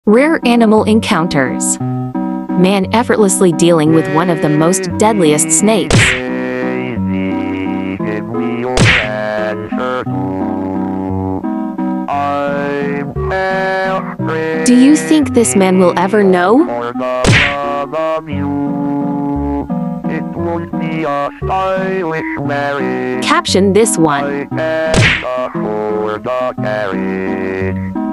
Rare animal encounters. Man effortlessly dealing with one of the most deadliest snakes. Do you think this man will ever know? Caption this one.